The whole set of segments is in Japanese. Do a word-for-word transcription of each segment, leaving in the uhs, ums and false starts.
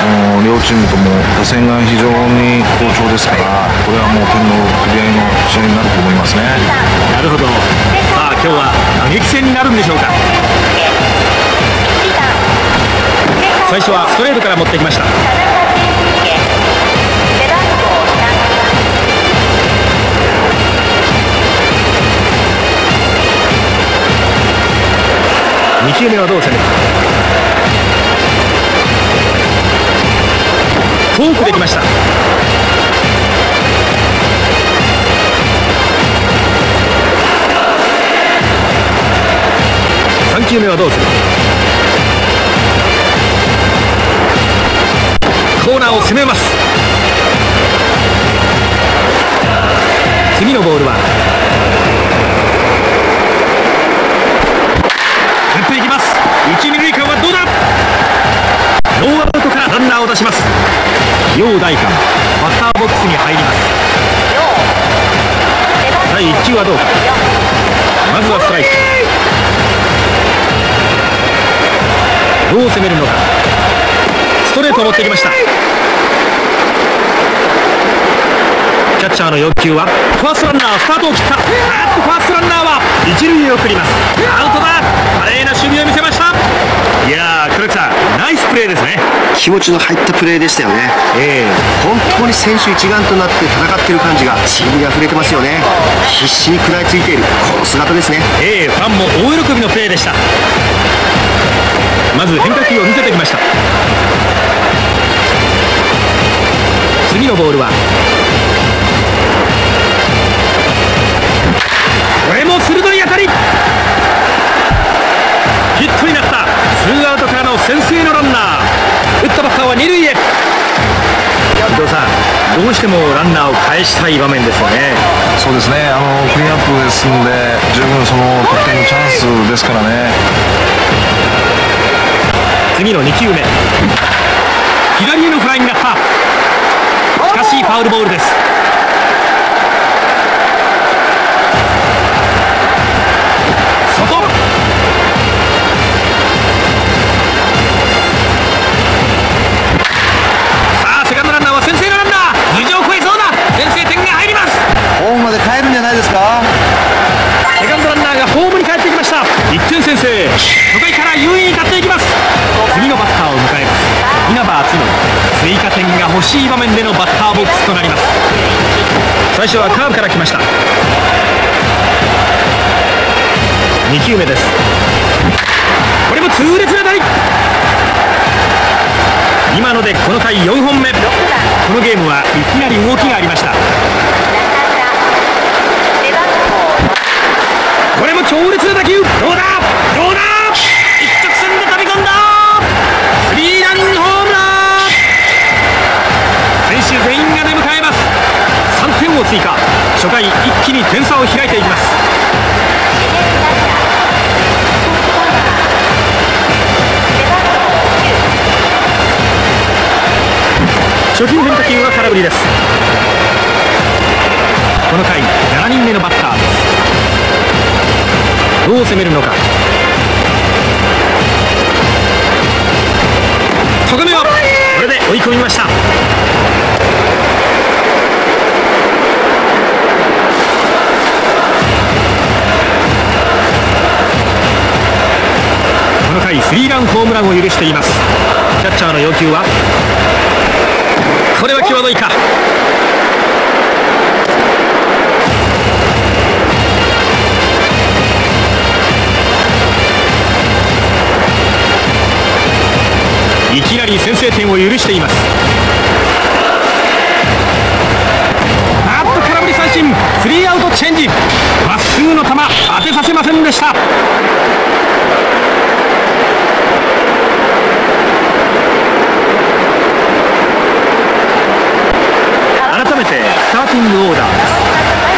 の両チームとも打線が非常に好調ですから、これはもう点の取り合いの試合になると思いますね。 なるほど。さあ今日は打撃戦になるんでしょうか。最初はストレートから持ってきました。に球目はどう攻める。フォークできました。さん球目はどうする。コーナーを攻めます。次のボールは打っていきます。一二塁間はどうだ。ノーアウトからランナーを出します。陽大館バッターボックスに入ります。だいいっ球はどうか。まずはストライク。どう攻めるのか。ストレートを持ってきました。キャッチャーの要求はファーストランナースタートを切った。あっとファーストランナーは一塁へ送ります。アウトだ。華麗な守備を見せました。いやー黒木さん、ナイスプレーですね。 気持ちの入ったプレーでしたよね。 えー、 本当に選手一丸となって戦っている感じがチームにあふれてますよね。必死に食らいついているこの姿ですね。 えー、ファンも大喜びのプレーでした。まず変化球を見せてきました。次のボールはこれも鋭い当たり。ヒットになった。ツーアウトからの先制のランナー。打ったバッターは二塁へ。伊藤さん、どうしてもランナーを返したい場面ですよね。 そうですね、あのクリーンアップですので十分その得点のチャンスですからね。 次のに球目、左へのフライになった。しかしファウルボールです。外。さあセカンドランナーは先制のランナー。頭上を越えそうだ。先制点が入ります。 ホームまで帰るんじゃないですか。 セカンドランナーがホームに帰ってきました。いってん先制。初回から優位に立っていきます。次のバッターを迎えます。稲葉篤紀。追加点が欲しい場面でのバッターボックスとなります。最初はカーブから来ました。に球目です。これも痛烈な当たり。今のでこの回よんほんめ。このゲームはいきなり動きがありました。これも強烈な打球。どうだどうだ。一直線で飛び込んだ。スリーランホームラン。選手全員が出迎えます。さんてんを追加。初回一気に点差を開いていきます。初球変化球は空振りです。この回しちにんめのバッターです。どう攻めるのか。高めはこれで追い込みました。この回スリーランホームランを許しています。キャッチャーの要求はこれは際どいか。いきなり先制点を許しています。あっと空振り三振。スリーアウトチェンジ。まっすぐの球当てさせませんでした。改めてスターティングオーダーです。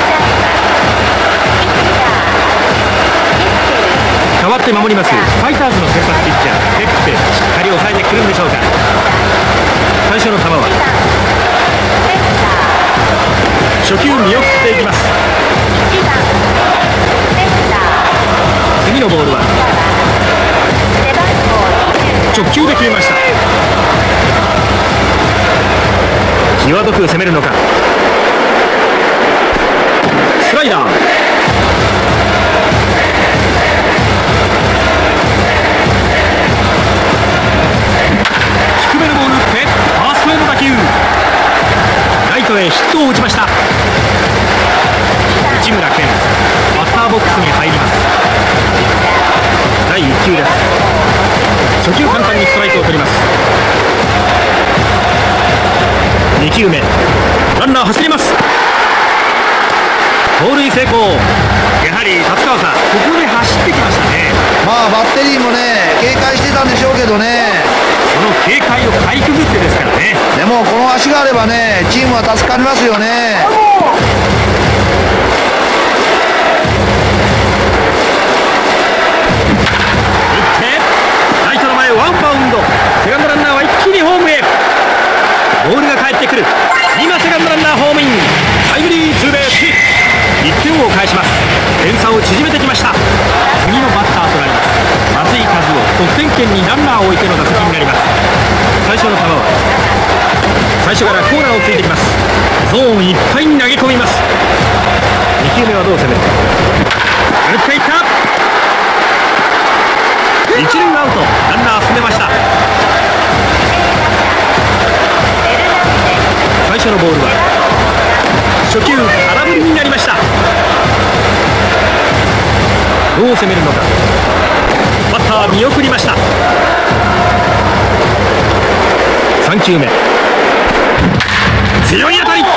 代わって守りますファイターズの先発ピッチャーペッペ、しっかり抑えてくるんでしょうか。最初の球は初球見送っていきます。次のボールは直球で決めました。 際どく攻めるのか。スライダー、低めのボール打ってファーストへの打球、ライトへヒットを打ちました。内村健バッターボックスに入ります。だいいっ球です。初球簡単にストライクを取ります。に球目、ランナー走ります。盗塁成功。やはり達川さん、ここで走ってきましたね。 まあバッテリーもね警戒してたんでしょうけどね。 その警戒をかいくぐってですからね。 でもこの足があればねチームは助かりますよね。 ライトの前ワンバウンド、セカンドランナーは一気にホームへ。ボールが返ってくる。今セカンドランナーホームイン、タイムリーツーベースヒット。いってんを返します。点差を縮めてきました。次のバッターとなります松井一夫、得点圏にランナーを置いての打席になります。最初の球は最初からコーナーをついてきます。ゾーンいっぱいに投げ込みます。に球目はどう攻めるか。打っていった。一塁アウト、ランナー進めました。最初のボールは初球空振りになりました。どう攻めるのか。バッター見送りました。さん球目、強い当たり。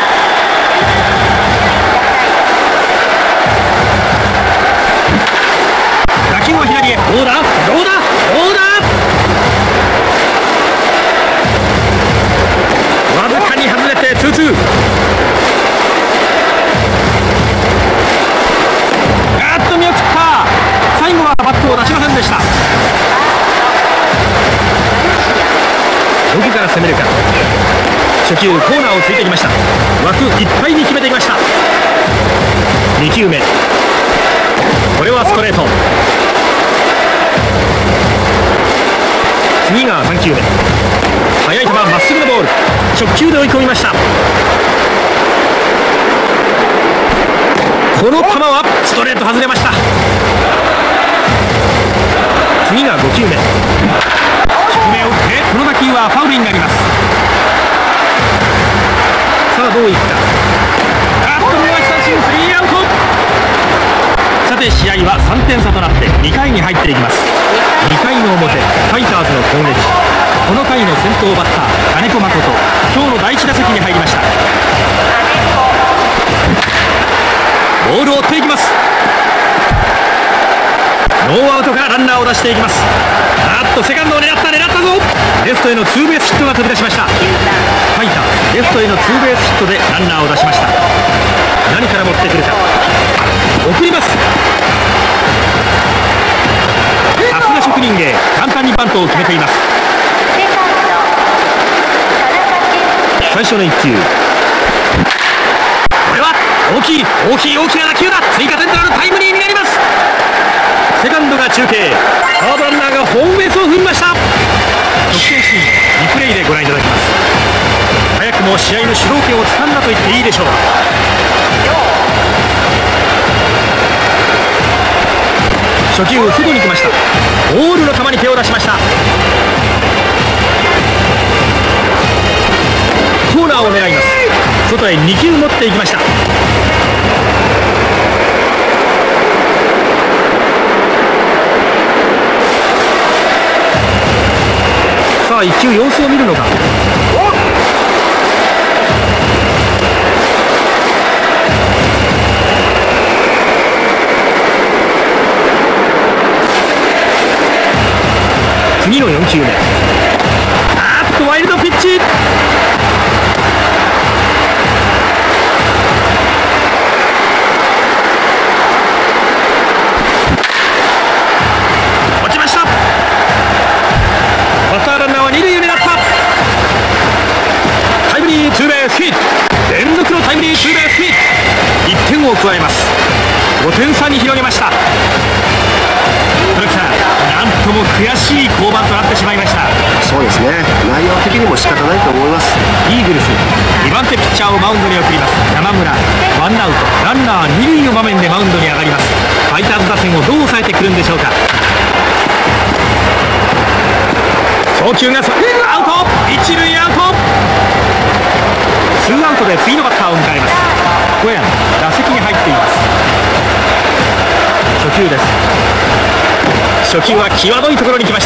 打球は左へ。どうだどうだどうだ。わずかに外れてツーツー。あっと見送った。最後はバットを出しませんでした。どこから攻めるか。初球コーナーをついてきました。枠いっぱいに決めていました。に球目、これはストレート。次がさん球目、速い球まっすぐのボール、直球で追い込みました。この球はストレート外れました。次がご球目、低めを打ってこの打球はファウルになります。さあどういった。あっと見逃し三振、スリーアウト。さて試合はさんてん差となってにかいに入っていきます。にかいの表、ファイターズの攻撃。この回の先頭バッター金子誠、今日の第いち打席に入りました。ボールを追っていきます。ノーアウトからランナーを出していきます。あっとセカンドを狙った狙ったぞ。レフトへのツーベースヒットが飛び出しました。ファイターレフトへのツーベースヒットでランナーを出しました。何から持ってくるか。送ります。さすが職人芸、簡単にバントを決めています。最初のいっ球、これは大きい大きい大きな打球だ。追加点となるタイムリーになります。セカンドが中継、サードランナーがホームベースを踏みました。得点シーンリプレイでご覧いただきます。早くも試合の主導権をつかんだと言っていいでしょう。初球外に来ました。ボールの球に手を出しました。コーナーを狙います。外へに球持っていきました。さあいっ球様子を見るのか。次のよん球目、あーっとワイルドピッチ。落ちました。バッターランナーは二塁を狙った。タイムリーツーベースヒット、連続のタイムリーツーベースヒット。いってんを加えます。ごてん差に広げました。黒木さん、なんとも悔しい降板となってしまいました。 そうですね、内内容的にも仕方ないと思います。 イーグルスにばん手ピッチャーをマウンドに送ります。山村、ワンアウトランナーに塁の場面でマウンドに上がります。ファイターズ打線をどう抑えてくるんでしょうか。送球がそアウト、一塁アウト。ツーアウトで次のバッターを迎えます。小山打席に入っています。初球です。初球は際どいところに来ました。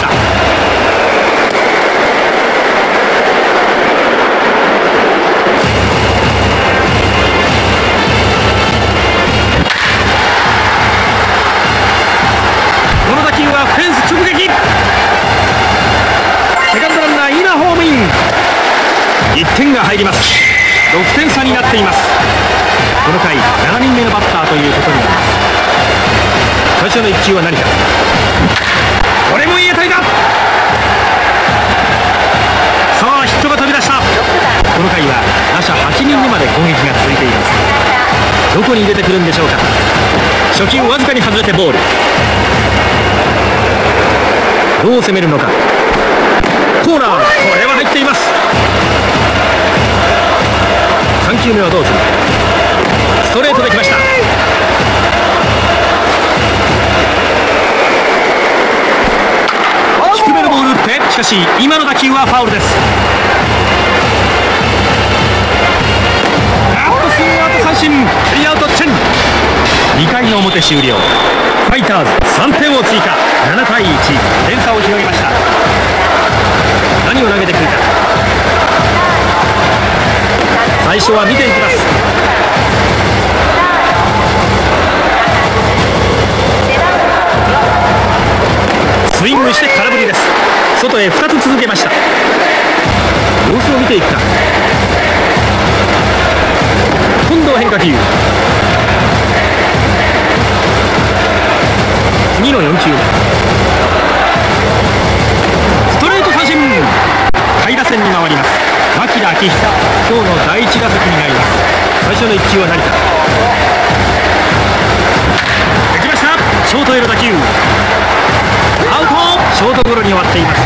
この打球はフェンス直撃。セカンドランナー今ホームイン。いってんが入ります。ろくてん差になっています。この回しちにんめのバッターということになります。最初のいっ球は何か。これもいい当たりだ。さあヒットが飛び出した。この回は打者はちにんめまで攻撃が続いています。どこに出てくるんでしょうか。初球わずかに外れてボール。どう攻めるのか。コーナー、これは入っています。さん球目はどうする。ストレートできました。低めのボール打って、しかし今の打球はファウルです。あっとスリーアウト三振、スリーアウトチェン。にかいの表終了。ファイターズさんてんを追加。ななたいいち、点差を広げました。何を投げてくるか。最初は見ていきます。スイングして空振りです。外へふたつ続けました。様子を見ていくか。今度は変化球。次のよん球目。ストレート三振。下位打線に回ります。牧田昭久、今日のだいいち打席になります。最初のいっ球は何か。できました。ショートへの打球。アウト。ショートゴロに終わっています。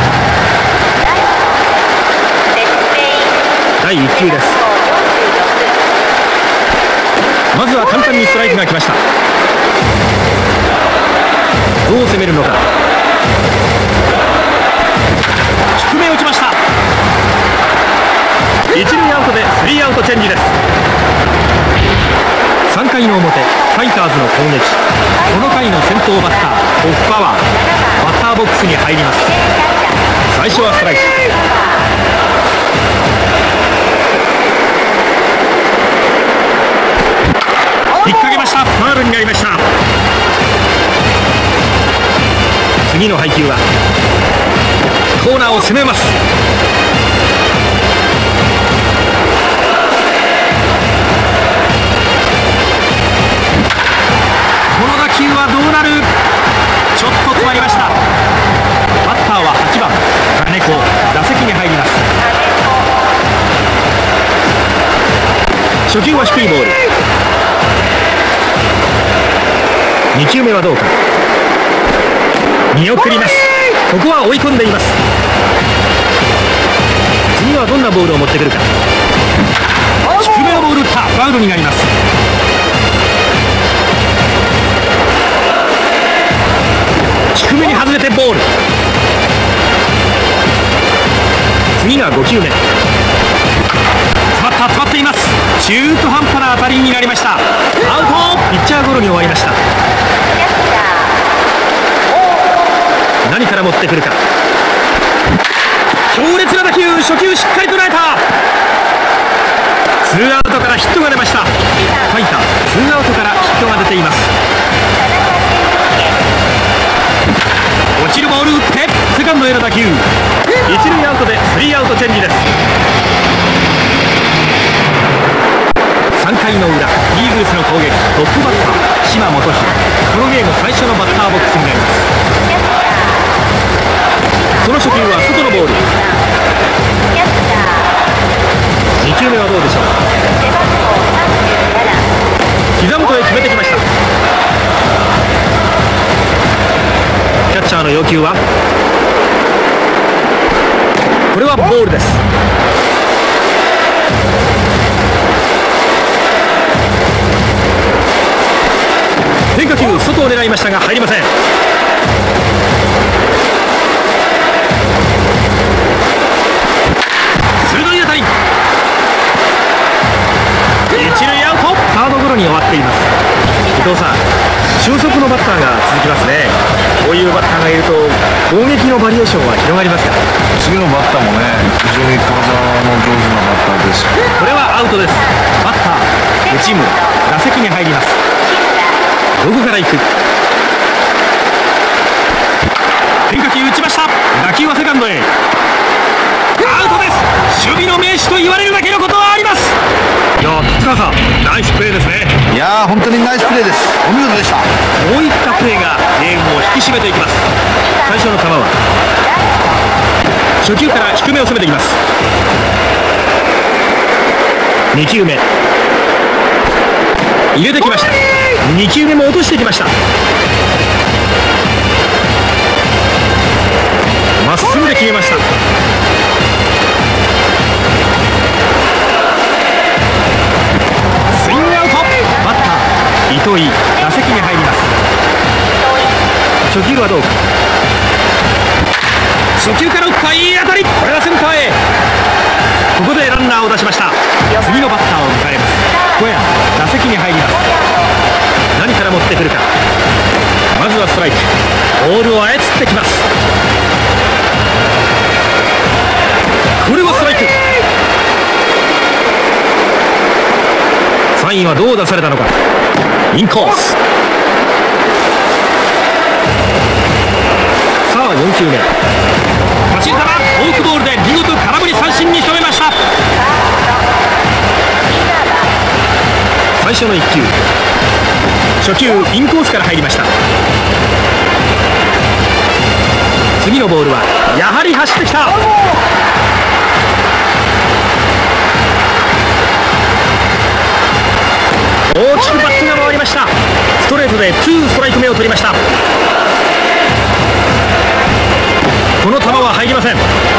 だいいっ球です。まずは簡単にストライクが来ました。どう攻めるのか。低め打ちました。一塁アウトでスリーアウトチェンジです。さんかいの表、ファイターズの攻撃。この回の先頭バッターオフパワー、バッターボックスに入ります。最初はストライク。引っ掛けました。ファウルになりました。次の配球はコーナーを攻めます。この打球はどうなる。ちょっと詰まりました。バッターははちばん金子、打席に入ります。初球は低いボール。に球目はどうか。見送ります。ここは追い込んでいます。次はどんなボールを持ってくるか。低めのボール打った。ファウルになります。低めに外れてボール。次がご球目。詰まった詰まっています。中途半端な当たりになりました。アウト。ピッチャーゴロに終わりました。何から持ってくるか。強烈な打球。初球しっかり捉えた。ツーアウトからヒットが出ました。ファイターツーアウトからヒットが出ています。落ちるボール打ってセカンドへの打球。一塁アウトでスリーアウトチェンジです。さんかいの裏、イーグルスの攻撃。トップバッター島本弘、このゲーム最初のバッターボックスになります。その初球は外のボール。に球目はどうでしょう。膝元へ決めてきました。キャッチャーの要求はこれはボールです。変化球外を狙いましたが入りません。鋭い当たり、一塁アウト。サードゴロに終わっています。伊藤さん、俊足のバッターが続きますね。こういうバッターがいると攻撃のバリエーションは広がりますか。 次のバッターもね、非常に小技の上手なバッターです。 これはアウトです。バッター内村、打席に入ります。どこから行く。変化球打ちました。打球はセカンドへ。アウトです。守備の名手と言われるだけのことはあります。いや、塚さん、ナイスプレーですね。 いやー本当にナイスプレーです。お見事でした。 こういったプレーがゲームを引き締めていきます。最初の球は初球から低めを攻めていきます。に球目入れてきました。に球目も落としてきました。まっすぐで決めました。スイングアウト。バッター糸井、打席に入ります。初球はどうか。初球から打ったいい当たり。これはセンターへ。ここでランナーを出しました。次のバッターを迎えます。小屋、打席に入ります。何から持ってくるか。まずはストライク。ボールを操ってきます。これはストライク。サインはどう出されたのか。インコース。さあよん球目。走り球、フォークボールで見事空振り三振に仕留めました。最初のいっ球、初球インコースから入りました。次のボールはやはり走ってきた。大きくバットが回りました。ストレートでツーストライク目を取りました。この球は入りません。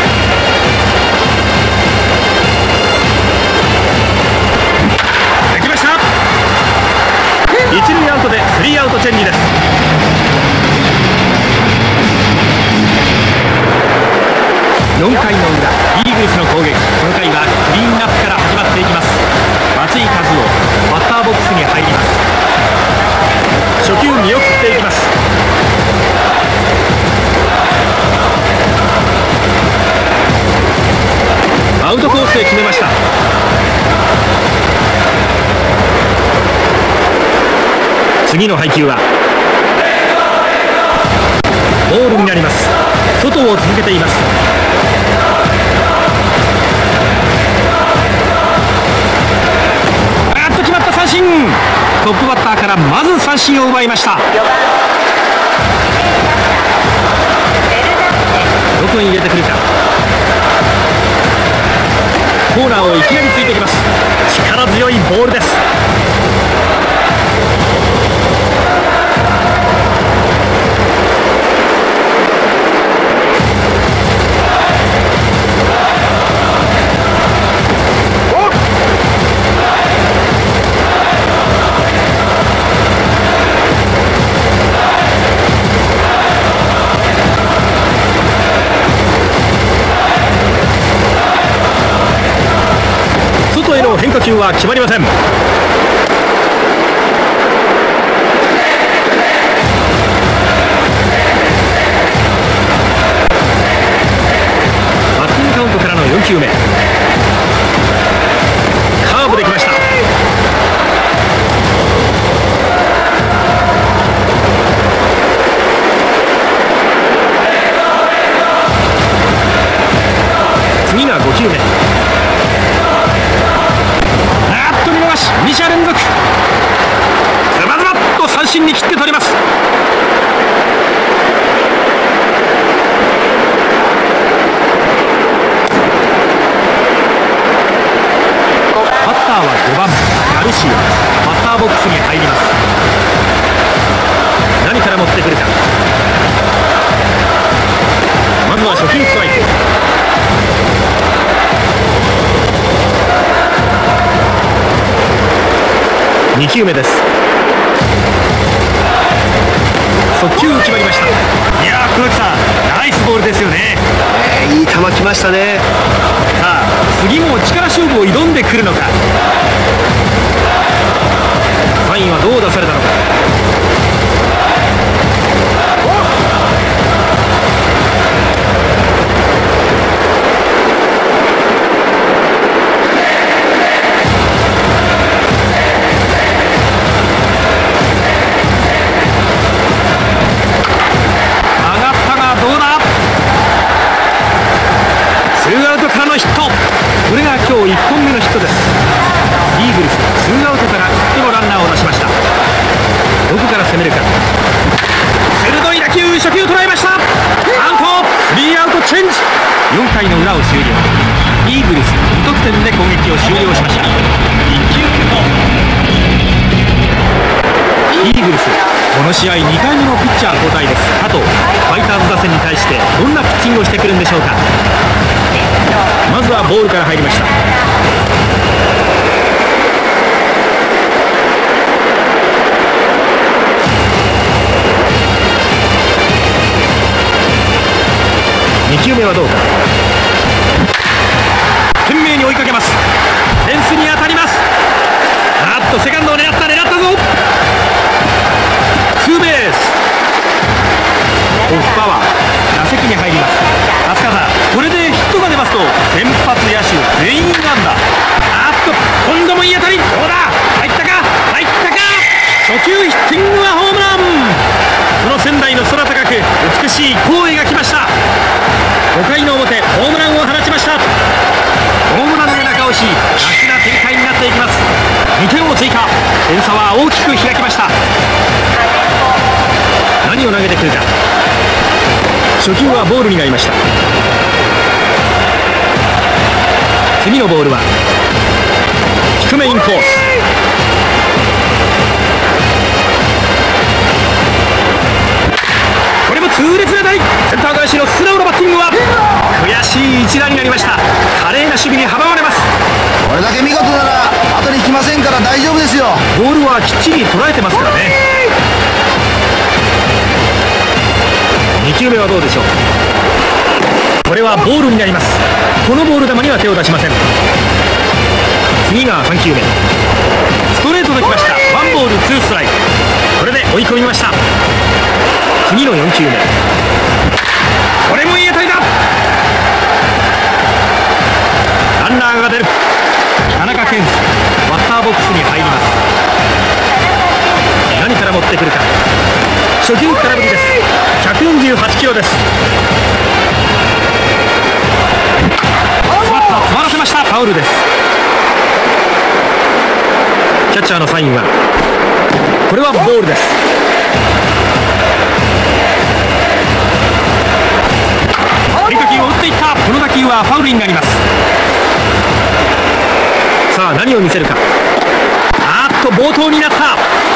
できました。一塁アウトでスリーアウトチェンジです。よんかいの裏、イーグルスの攻撃。この回はクリーンアップから始まっていきます。松井一夫、バッターボックスに入ります。初球見送っていきます。アウトコースで決めました。次の配球はボールになります。外を続けています。あっと決まった。三振。トップバッターからまず三振を奪いました。どこに入れてくるか。コーナーをいきなりついてきます。力強いボールです。外への変化球は決まりません。バッティングカウントからのよん球目。カーブできました。次がご球目。に者連続。ズバズバッと三振に切って取ります。バッターはごばんガルシア、バッターボックスに入ります。何から持ってくるか。まずは初球ストライク。 にきゅうめです。速球決まりました。いやー、黒木さん、ナイスボールですよね。 えー、いい球来ましたね。 さあ次も力勝負を挑んでくるのか。サインはどう出されたのか。ヒット、これが今日いっぽんめのヒットです。イーグルスツーアウトからヒットのランナーを出しました。どこから攻めるか。鋭い打球、初球捉えました。アウト、スリーアウトチェンジ。よんかいの裏を終了。イーグルス無得点で攻撃を終了しました。いっきゅうめのイーグルス、この試合にかいめのピッチャー交代です。加藤、ファイターズ打線に対してどんなピッチングをしてくるんでしょうか。まずはボールから入りました。にきゅうめはどうか。懸命に追いかけます。フェンスに当たります。あっとセカンドを狙った狙ったぞ。ツーベース。オフパワー、打席に入ります。飛鳥さん、これでヒットが出ますと先発野手全員安打。あっと今度もいい当たり、どうだ、入ったか入ったか。初球ヒッティングはホームラン。この仙台の空高く美しい光栄が来ました。ごかいの表、ホームランを放ちました。ホームランで中押し、楽な展開になっていきます。にてんを追加、点差は大きく開きました。何を投げてくるか。初球はボールになりました。次のボールは低めインコース。これも痛烈な当たり。センター返しの素直なバッティングは悔しい一打になりました。華麗な守備に阻まれます。 これだけ見事なら後に来ませんから大丈夫ですよ。 ボールはきっちり捉えてますからね。にきゅうめはどうでしょう。これはボールになります。このボール球には手を出しません。次がさんきゅうめ、ストレートできました。ワンボールツーストライク。これで追い込みました。次のよんきゅうめ、これもいい当たりだ。ランナーが出る。田中健介バッターボックスに入ります。何から持ってくるか。初球空振りです。ひゃくよんじゅうはちキロです。詰まった、詰まらせました。ファウルです。キャッチャーのサインはこれはボールです。変化球を打っていった。この打球はファウルになります。さあ何を見せるか。あーっと暴投になった。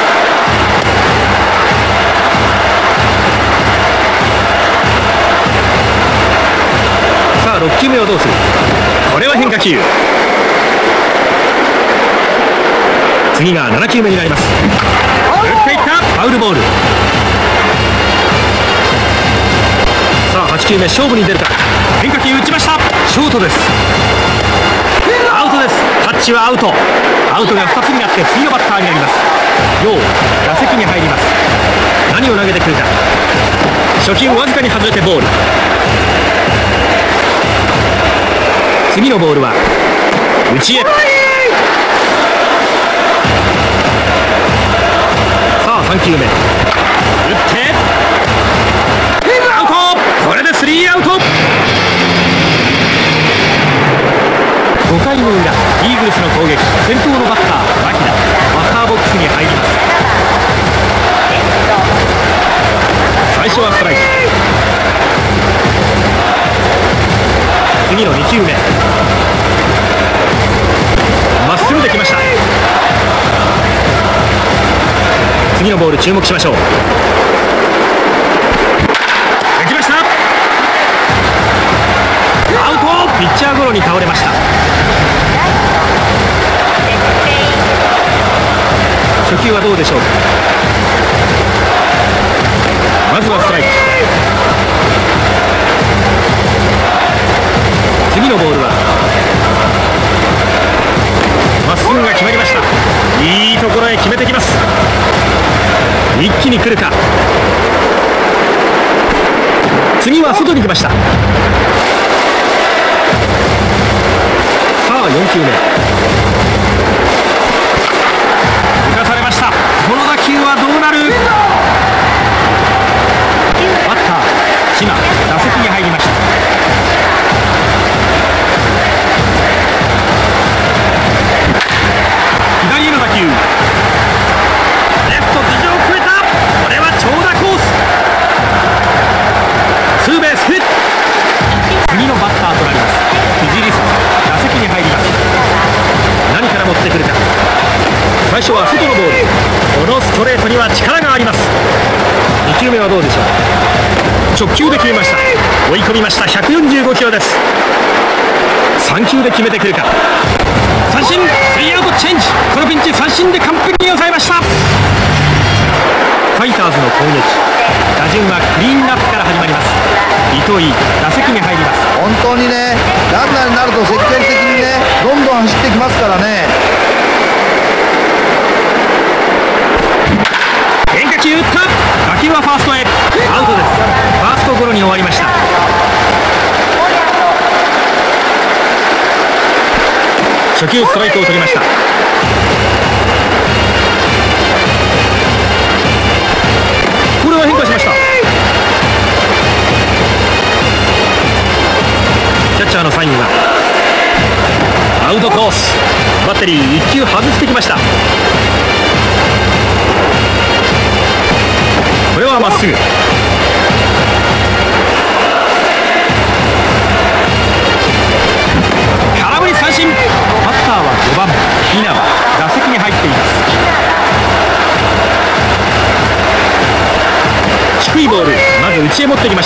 さあろっきゅうめをどうする。これは変化球。次がななきゅうめになります。打っていった。ファウルボール。さあはちきゅうめ、勝負に出るか。変化球打ちました。ショートです。アウトです。タッチはアウト。アウトがふたつになって次のバッターになります。陽、打席に入ります。何を投げてくるか。初球わずかに外れてボール。次のボールは内へ。さあさんきゅうめ、打ってアウト。これでスリーアウト。ごかいの裏、イーグルスの攻撃。先頭のバッター牧田、バッターボックスに入ります。最初はストライク。次のにきゅうめ、まっすぐできました。次のボール注目しましょう。できました。アウト。ピッチャーゴロに倒れました。 初球はどうでしょうか。まずはストライク。次のボールはまっすぐが決まりました。いいところへ決めてきます。一気に来るか。次は外に来ました。さあよんきゅうめ、浮かされました。この打球はどうなる。バッター島、打席に入りました。左への打球、レフト頭上を越えた。これは長打コース。ツーベースヒット。次のバッターとなります藤井理沙、打席に入ります。何から持ってくるか。最初は外のボール。このストレートには力があります。にきゅうめはどうでしょう。直球で決めました。追い込みました。ひゃくよんじゅうごキロです。さんきゅうで決めてくるか。三振、スリーアウトチェンジ。このピンチ三振で完璧に抑えました。ファイターズの攻撃、打順はクリーンナップから始まります。糸井、打席に入ります。 本当にね、ランナーになると積極的にね、どんどん走ってきますからね。 変化球打った。打球はファーストへ、アウトです。ファーストゴロに終わりました。初球ストライクを取りました。これは変化しました。キャッチャーのサインはアウトコース。バッテリーいっ球外してきました。これはまっすぐ。空振り三振。バッターはごばん稲葉、打席に入っています。低いボール、まず内へ持ってきました。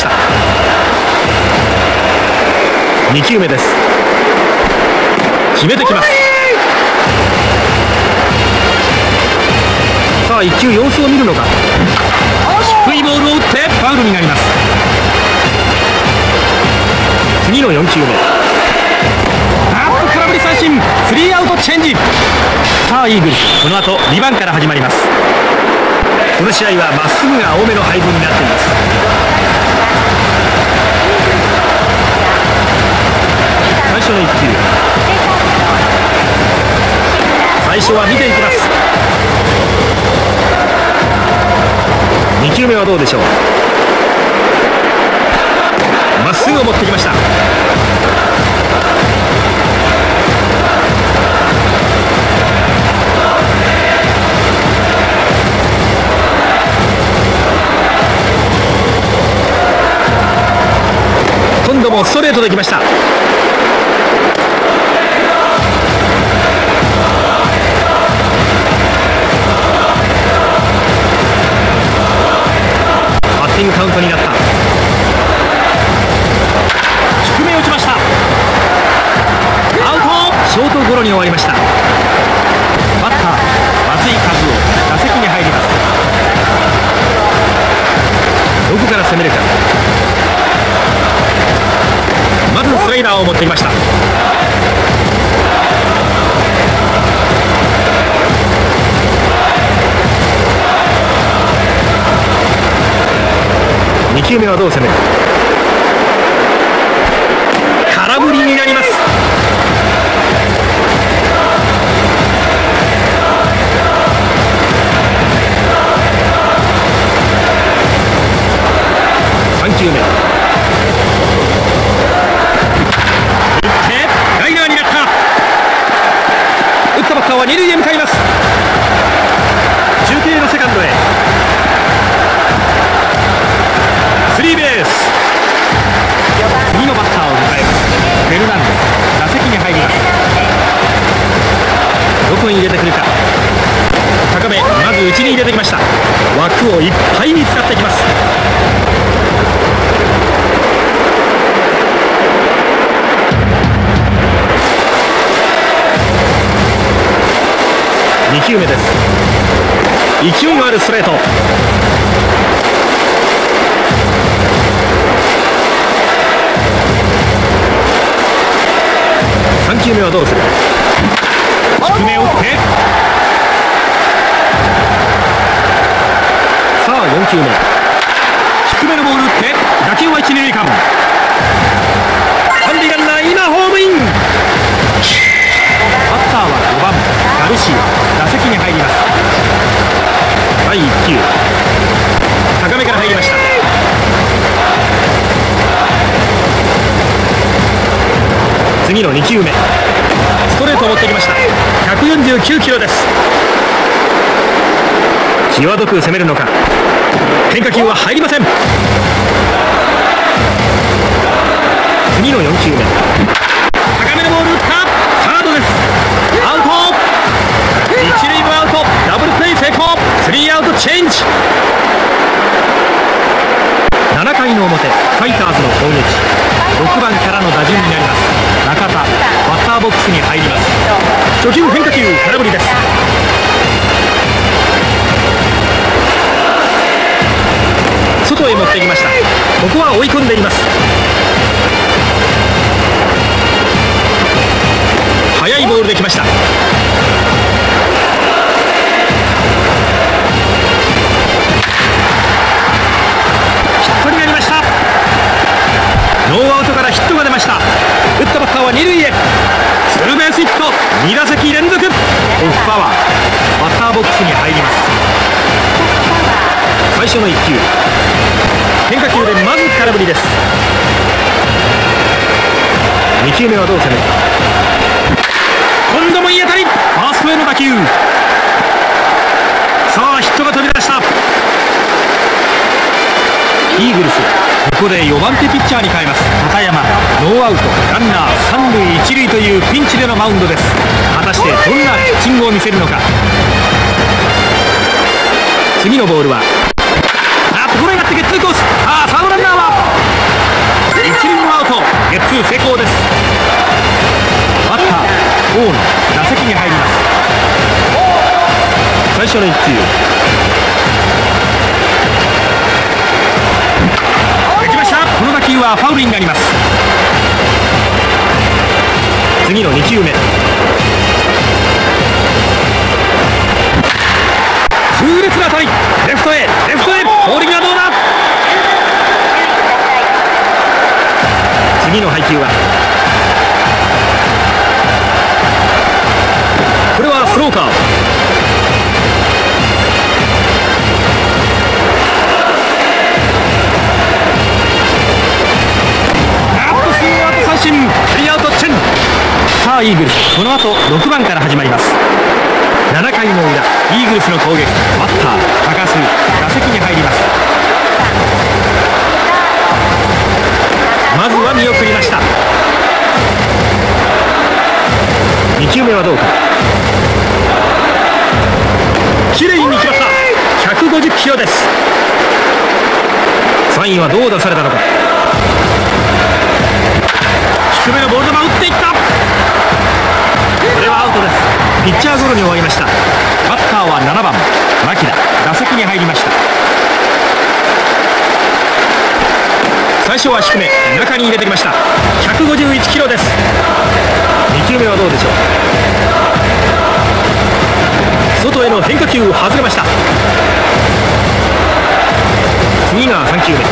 にきゅうめです。決めてきます。さあいっ球様子を見るのか。低いボールを打ってファウルになります。次のよん球目、あっと空振り三振、スリーアウトチェンジ。さあイーグルス、この後にばんから始まります。この試合はまっすぐが多めの配分になっています。最初のいっ球、最初は見ていきます。に球目はどうでしょう。まっすぐを持ってきました。今度もストレートできました。バッティングカウントになった。低め落ちました。アウト。ショートゴロに終わりました。バッター松井一夫、打席に入ります。どこから攻めるか。まずスライダーを持っていました。に球目はどう攻める。空振りになります。さん球目、バッターは二塁へ向かいます。中継のセカンドへスリーベース。次のバッターを迎えます。フェルナンデス、打席に入ります。どこに入れてくるか。高め、まず内に入れてきました。枠をいっぱいに使ってきます。に球目です。 勢いのあるストレート。さん球目はどうする。低めを打って、さあよん球目、低めのボール打って打球は一二塁間。三塁ランナー今ホームイン。バッターはごばんガルシア、打席に入ります。だいいっ球、高めから入りました。次のに球目、ストレートを持ってきました。ひゃくよんじゅうきゅうキロです。際どく攻めるのか。変化球は入りません。次のよん球目、高めのボール打った。サードです。アウト。一塁もアウト。ダブルプレー成功。スリーアウトチェンジ。ななかいの表、ファイターズの攻撃。ろくばんからの打順になります。中田、バッターボックスに入ります。初球変化球、空振りです。外へ持ってきました。ここは追い込んでいます。速いボールできました。ヒットになりました。ノーアウトからヒットが出ました。打ったバッターは二塁へ。ツーベースヒット、に打席連続。オフパワー、バッターボックスに入ります。最初のいっ球、変化球でまず空振りです。に球目はどう攻める。今度もいい当たり、ファーストへの打球。さあヒットが飛び出した。イーグルス、ここでよばん手ピッチャーに変えます。片山、ノーアウトランナー三塁一塁というピンチでのマウンドです。果たしてどんなピッチングを見せるのか。次のボールはあっとこれがってゲッツーコース。さあサードランナーは一塁のアウト、ゲッツー成功です。バッター大野、打席に入ります。最初のいっ球、できました。この打球はファウルになります。次のに球目、痛烈な当たり、レフトへレフトへ、ボールがどうだ。次の配球はこれはスローカー。あっとスリーアウト三振、スリーアウトチェン。さあイーグルス、この後ろくばんから始まります。ななかいの裏、イーグルスの攻撃。バッター高須、打席に入ります。まずは見送りました。に球目はどうか。きれいに決まった。ひゃくごじゅっキロです。サインはどう出されたのか。低めのボール球打っていった。これはアウトです。ピッチャーゴロに終わりました。バッターはななばん牧田、打席に入りました。最初は低め、中に入れてきました。ひゃくごじゅういちキロです。に球目はどうでしょう。外への変化球、外れました。次がさん球目、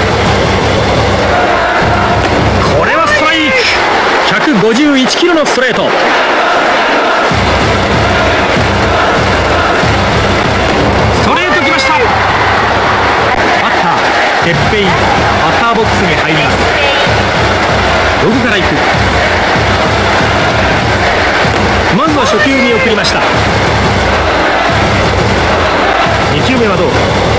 これはストライク。ひゃくごじゅういちキロのストレート。ストレートきました。バッター鉄平、バッターボックスに入ります。ログから行く。まずは初球に送りました。に球目はどう。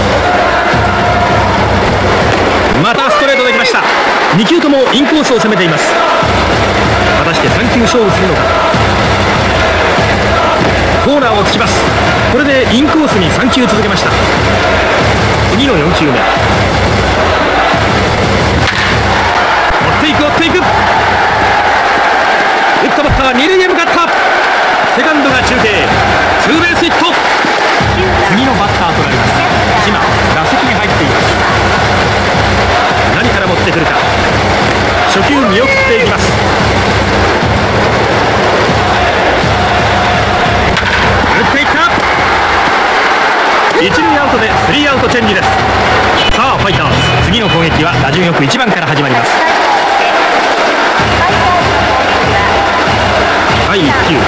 またストレートできました。に球ともインコースを攻めています。果たしてさん球勝負するのか。コーナーを突きます。これでインコースにさん球続けました。次のよん球目、追っていく追っていく。打ったバッターは二塁へ向かった。セカンドが中継、ツーベースヒット。 次のバッターとなります。今打席に入っています。何から持ってくるか。初球見送っていきます。打っていった。一塁アウトでスリーアウトチェンジです。さあファイターズ、次の攻撃は打順よくいちばんから始まります。だいいっ球、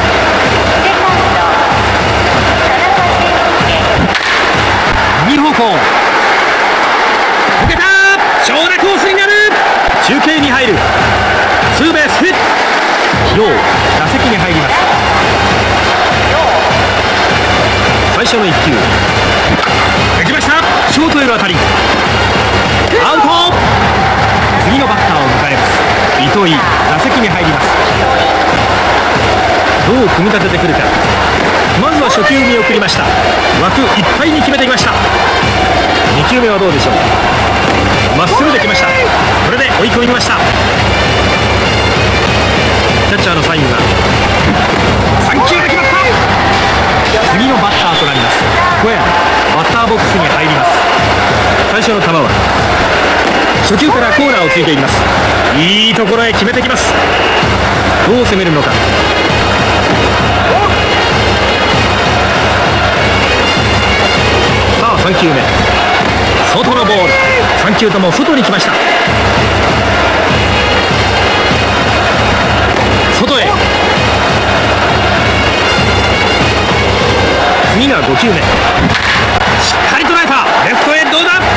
右方向抜けた。長打コースになる。中継に入る。ツーベースヒット。陽打席に入ります。最初のいっ球できました。ショートへの当たり、アウト。次のバッターを迎えます。糸井打席に入ります。どう組み立ててくるか。まずは初球見送りました。枠いっぱいに決めていました。に球目はどうでしょう。まっすぐできました。これで追い込みました。キャッチャーのサインはさん球で決まった。次のバッターとなります。小山バッターボックスに入ります。最初の球は初球からコーナーをついています。いいところへ決めてきます。どう攻めるのか。さあさん球目、外のボール。さん球とも外に来ました。外へ。次がご球目、しっかり捉えた。レフトへどうだ。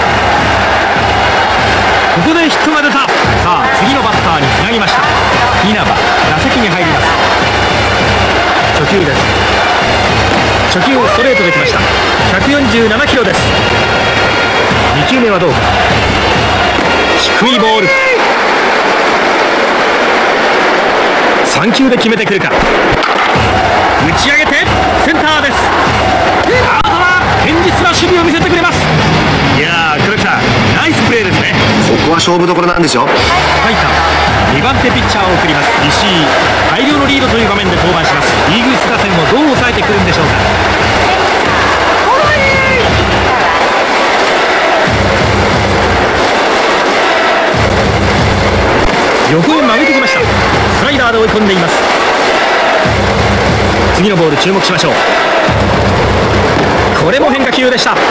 ここでヒットが出た。さあ次のバッターにつなぎました。稲葉打席に入ります。初球です。初球ストレートできました。ひゃくよんじゅうななキロです。に球目はどうか。低いボール。さん球で決めてくるか。打ち上げてセンターです。アウトだ。堅実な守備を見せてくれます。いやー黒木さん、ナイスプレーですね。 ここは勝負どころなんですよ。 ファイターにばん手ピッチャーを送ります。石井、大量のリードという場面で登板します。イーグルス打線をどう抑えてくるんでしょうか。横へ曲げてきました。スライダーで追い込んでいます。次のボール注目しましょう。これも変化球でした。さ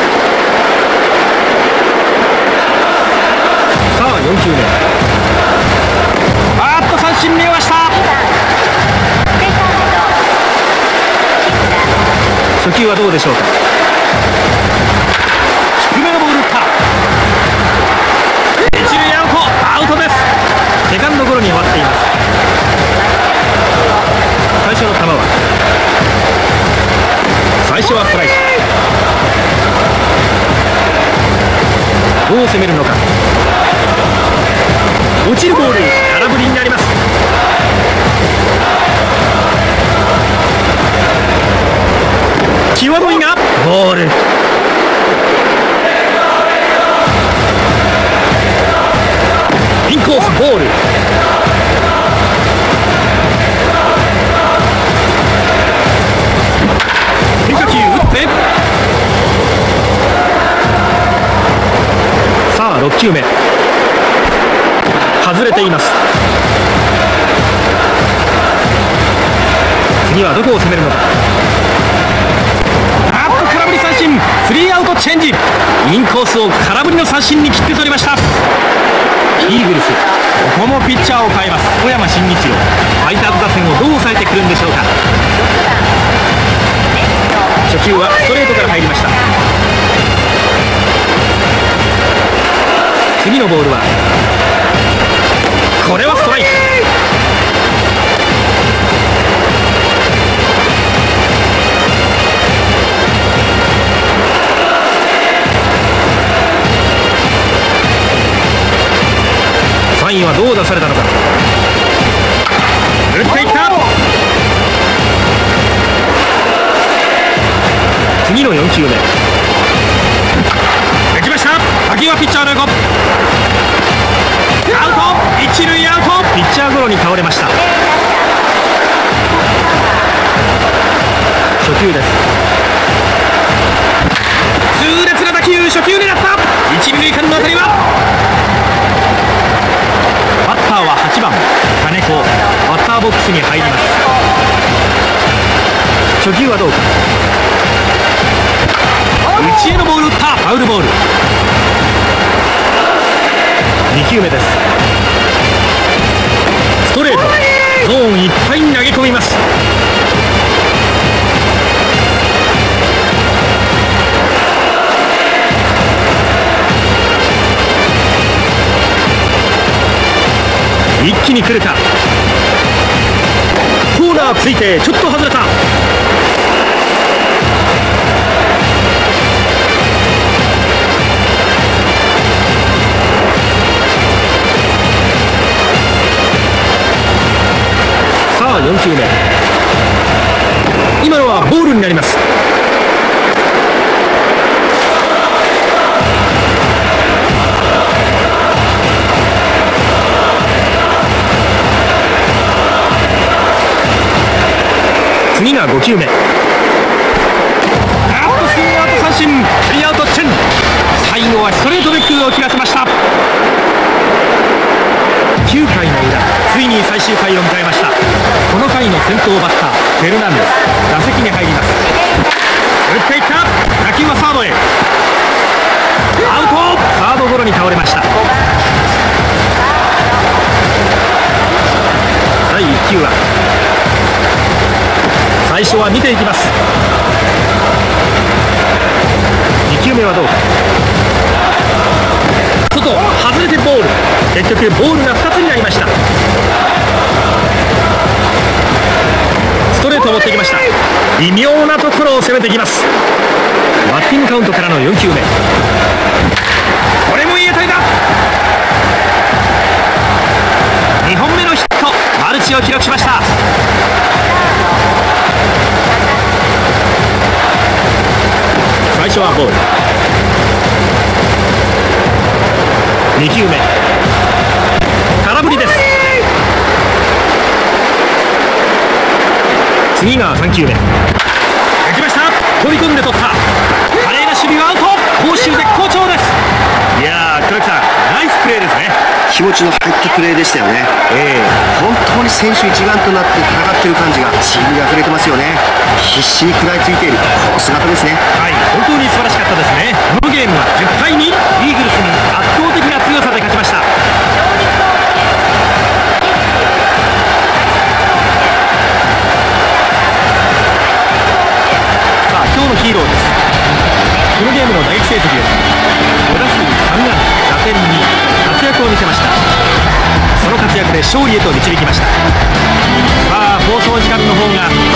あよん球目、あーっと三振見逃した。初球はどうでしょうか。低めのボール打った。一塁アウト。アウトです。セカンドゴロに終わっています。最初の球は最初はストライク。どう攻めるのか。落ちるボール、空振りになります。際どいがボール。インコースボール。変化球打って。さあろっ球目、外れています。次はどこを攻めるのか。あっと空振り三振。スリーアウトチェンジ。インコースを空振りの三振に切って取りました。イーグルス、ここもピッチャーを変えます。小山慎一郎、ファイターズ打線をどう抑えてくるんでしょうか。初球はストレートから入りました。次のボールはこれはストライク。サインはどう出されたのか。打っていった。次のよん球目、できました。打球はピッチャーの横。アウト。一塁アウト。ピッチャーゴロに倒れました。初球です。 初球狙った。一塁塁間の当たりは、バッターははちばん金子。バッターボックスに入ります。初球はどうか。内へのボール打った。ファウルボール。に球目です。ストレート、ゾーンいっぱいに投げ込みます。一気に来るか。コーナーついてちょっと外れた。さあよん球目、今のはボールになります。次がご球目。あっとスイングアウト三振。スリーアウトチェン。最後はストレートで空を切らせました。きゅうかいの裏、ついに最終回を迎えました。この回の先頭バッターフェルナンデス、打席に入ります。打っていった。打球はサードへ。アウト。サードゴロに倒れました。だいいっ球は最初は見ていきます。に球目はどうか。外外れてボール。結局ボールがふたつになりました。ストレートを持ってきました。微妙なところを攻めてきます。バッティングカウントからのよん球目、これもいい当たりだ。にほんめのヒット、マルチを記録しました。最初はボール。に球目、空振りです。次がさん球目、打ちました。飛び込んで取った。華麗な守備はアウト。攻守絶好調です。いやー、黒木さん、ナイスプレーですね。 気持ちの入ったプレーでしたよね。ええ、本当に選手一丸となって戦っている感じがチームにあふれてますよね。必死に食らいついているこの姿ですね。 はい、本当に素晴らしかったですね。このゲームはじゅったいに、イーグルスに圧倒的な強さで勝ちました。さあ、今日のヒーローです。このゲームの打撃成績です。ご打数さん安打、打点に、活躍を見せました。その活躍で勝利へと導きました。さあ、放送時間の方が